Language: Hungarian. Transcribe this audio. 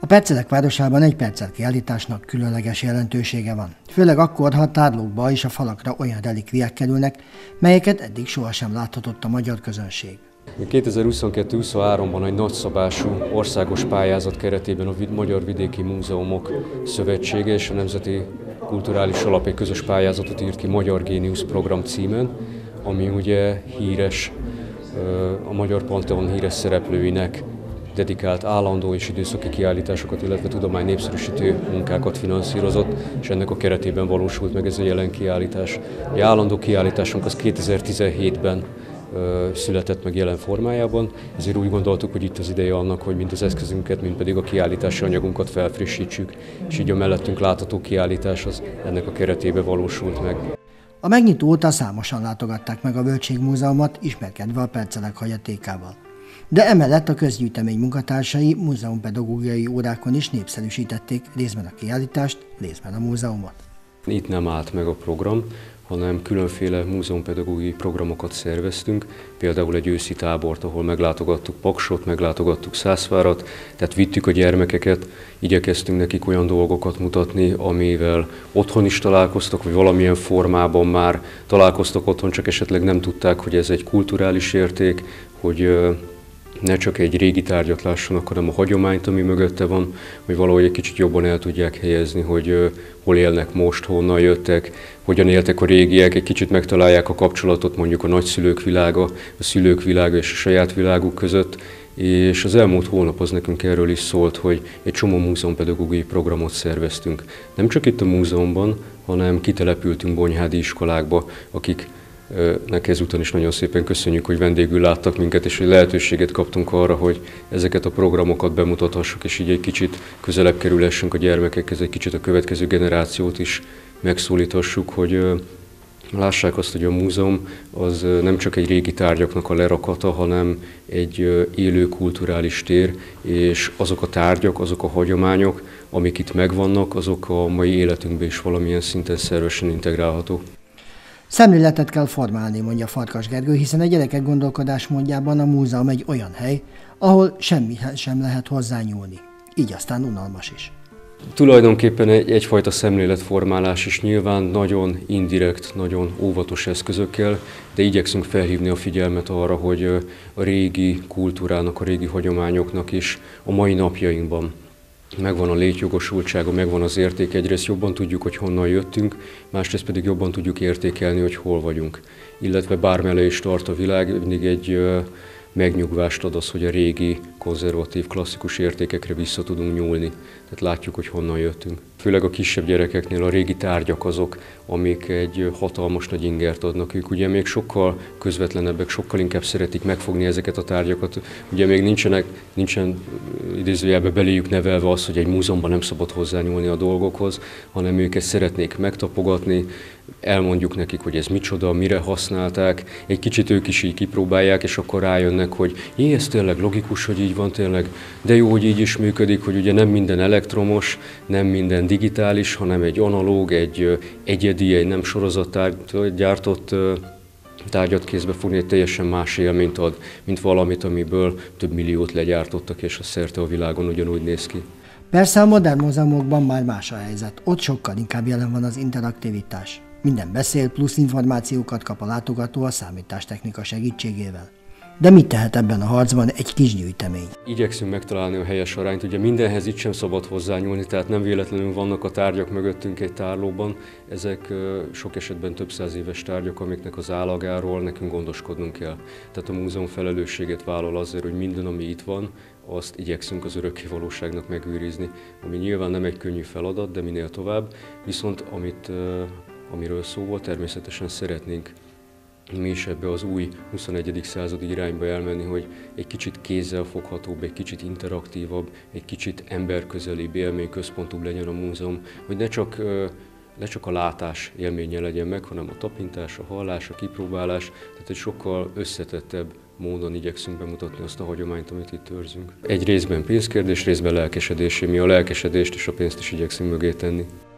A Percelek városában egy percel kiállításnak különleges jelentősége van. Főleg akkor, ha a tárlókba és a falakra olyan relikviák kerülnek, melyeket eddig sohasem láthatott a magyar közönség. 2022-23-ban egy nagyszabású országos pályázat keretében a Magyar Vidéki Múzeumok Szövetsége és a Nemzeti Kulturális Alap egy közös pályázatot írt ki Magyar Géniusz program címen, ami ugye híres, a Magyar Panteon híres szereplőinek dedikált állandó és időszaki kiállításokat, illetve tudomány népszerűsítő munkákat finanszírozott, és ennek a keretében valósult meg ez a jelen kiállítás. A állandó kiállításunk az 2017-ben született meg jelen formájában, ezért úgy gondoltuk, hogy itt az ideje annak, hogy mind az eszközünket, mind pedig a kiállítási anyagunkat felfrissítsük, és így a mellettünk látható kiállítás az ennek a keretében valósult meg. A megnyitó óta számosan látogatták meg a Bölcsségmúzeumot, ismerkedve a percelek hagyatékával. De emellett a közgyűjtemény munkatársai múzeumpedagógiai órákon is népszerűsítették részben a kiállítást, részben a múzeumot. Itt nem állt meg a program, hanem különféle múzeumpedagógiai programokat szerveztünk, például egy őszi tábort, ahol meglátogattuk Paksot, meglátogattuk Szászvárat, tehát vittük a gyermekeket, igyekeztünk nekik olyan dolgokat mutatni, amivel otthon is találkoztak, vagy valamilyen formában már találkoztak otthon, csak esetleg nem tudták, hogy ez egy kulturális érték, hogy ne csak egy régi tárgyat lássanak, hanem a hagyományt, ami mögötte van, hogy valahogy egy kicsit jobban el tudják helyezni, hogy hol élnek most, honnan jöttek, hogyan éltek a régiek, egy kicsit megtalálják a kapcsolatot mondjuk a nagyszülők világa, a szülők világa és a saját világuk között. És az elmúlt hónap az nekünk erről is szólt, hogy egy csomó múzeumpedagógiai programot szerveztünk. Nem csak itt a múzeumban, hanem kitelepültünk bonyhádi iskolákba, akiknek ezúton is nagyon szépen köszönjük, hogy vendégül láttak minket, és hogy lehetőséget kaptunk arra, hogy ezeket a programokat bemutathassuk, és így egy kicsit közelebb kerülhessünk a gyermekekhez, egy kicsit a következő generációt is megszólíthassuk, hogy lássák azt, hogy a múzeum az nem csak egy régi tárgyaknak a lerakata, hanem egy élő kulturális tér, és azok a tárgyak, azok a hagyományok, amik itt megvannak, azok a mai életünkbe is valamilyen szinten szervesen integrálhatók. Szemléletet kell formálni, mondja Farkas Gergő, hiszen a gyerekek gondolkodásmódjában a múzeum egy olyan hely, ahol semmihez sem lehet hozzányúlni. Így aztán unalmas is. Tulajdonképpen egyfajta szemléletformálás is nyilván nagyon indirekt, nagyon óvatos eszközökkel, de igyekszünk felhívni a figyelmet arra, hogy a régi kultúrának, a régi hagyományoknak is a mai napjainkban megvan a létjogosultsága, megvan az érték, egyrészt jobban tudjuk, hogy honnan jöttünk, másrészt pedig jobban tudjuk értékelni, hogy hol vagyunk. Illetve bármelle is tart a világ, mindig egy megnyugvást ad az, hogy a régi, konzervatív, klasszikus értékekre vissza tudunk nyúlni. Tehát látjuk, hogy honnan jöttünk. Főleg a kisebb gyerekeknél a régi tárgyak azok, amik egy hatalmas nagy ingert adnak. Ők ugye még sokkal közvetlenebbek, sokkal inkább szeretik megfogni ezeket a tárgyakat. Ugye még nincsen idézőjelben beléjük nevelve az, hogy egy múzeumban nem szabad hozzányúlni a dolgokhoz, hanem őket szeretnék megtapogatni, elmondjuk nekik, hogy ez micsoda, mire használták, egy kicsit ők is így kipróbálják, és akkor rájönnek, hogy ez tényleg logikus, hogy így van tényleg, de jó, hogy így is működik, hogy ugye nem minden elektromos, nem minden digitális, hanem egy analóg, egy egyedi, egy nem sorozattárgyat gyártott tárgyat kézbe fogni, egy teljesen más élményt ad, mint valamit, amiből több milliót legyártottak, és a szerte a világon ugyanúgy néz ki. Persze a modern múzeumokban már más a helyzet, ott sokkal inkább jelen van az interaktivitás. Minden beszél, plusz információkat kap a látogató a számítástechnika segítségével. De mit tehet ebben a harcban egy kis gyűjtemény? Igyekszünk megtalálni a helyes arányt, ugye mindenhez itt sem szabad hozzányúlni, tehát nem véletlenül vannak a tárgyak mögöttünk egy tárlóban. Ezek sok esetben több száz éves tárgyak, amiknek az állagáról nekünk gondoskodnunk kell. Tehát a múzeum felelősséget vállal azért, hogy minden, ami itt van, azt igyekszünk az örökké valóságnak megőrizni, ami nyilván nem egy könnyű feladat, de minél tovább, viszont amiről szó volt, természetesen szeretnénk mi is ebbe az új 21. századi irányba elmenni, hogy egy kicsit kézzelfoghatóbb, egy kicsit interaktívabb, egy kicsit emberközelibb, élményközpontúbb legyen a múzeum, hogy ne csak a látás élménye legyen meg, hanem a tapintás, a hallás, a kipróbálás, tehát egy sokkal összetettebb módon igyekszünk bemutatni azt a hagyományt, amit itt őrzünk. Egy részben pénzkérdés, részben lelkesedés, mi a lelkesedést és a pénzt is igyekszünk mögé tenni.